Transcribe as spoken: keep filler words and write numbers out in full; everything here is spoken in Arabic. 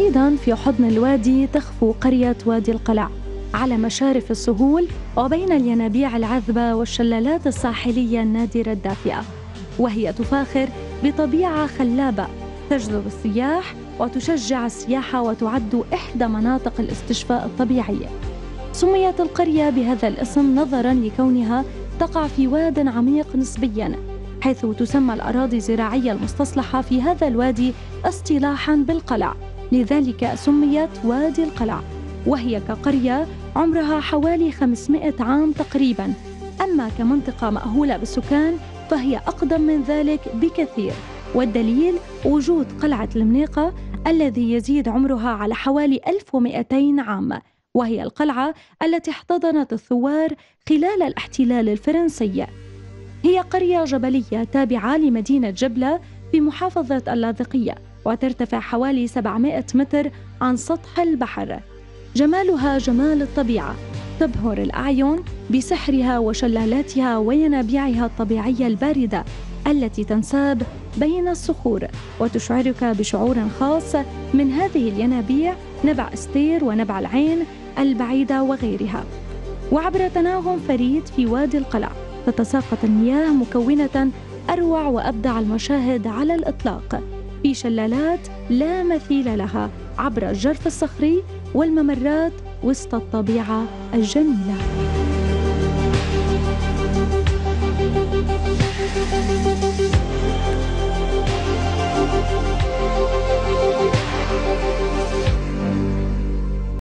أيضاً في حضن الوادي تخفو قرية وادي القلع على مشارف السهول وبين الينابيع العذبة والشلالات الساحلية النادرة الدافئة، وهي تفاخر بطبيعة خلابة تجذب السياح وتشجع السياحة وتعد إحدى مناطق الاستشفاء الطبيعية. سميت القرية بهذا الاسم نظراً لكونها تقع في واد عميق نسبياً، حيث تسمى الأراضي الزراعية المستصلحة في هذا الوادي اصطلاحاً بالقلع، لذلك سميت وادي القلع، وهي كقرية عمرها حوالي خمسمائة عام تقريباً. أما كمنطقة مأهولة بالسكان فهي أقدم من ذلك بكثير، والدليل وجود قلعة المنيقة الذي يزيد عمرها على حوالي ألف ومئتين عام، وهي القلعة التي احتضنت الثوار خلال الاحتلال الفرنسي. هي قرية جبلية تابعة لمدينة جبلة في محافظة اللاذقية، وترتفع حوالي سبعمائة متر عن سطح البحر. جمالها جمال الطبيعة، تبهر الأعين بسحرها وشلالاتها وينابيعها الطبيعية الباردة التي تنساب بين الصخور، وتشعرك بشعور خاص من هذه الينابيع، نبع استير ونبع العين البعيدة وغيرها. وعبر تناغم فريد في وادي القلع تتساقط المياه مكونة أروع وأبدع المشاهد على الإطلاق في شلالات لا مثيل لها عبر الجرف الصخري والممرات وسط الطبيعة الجميلة.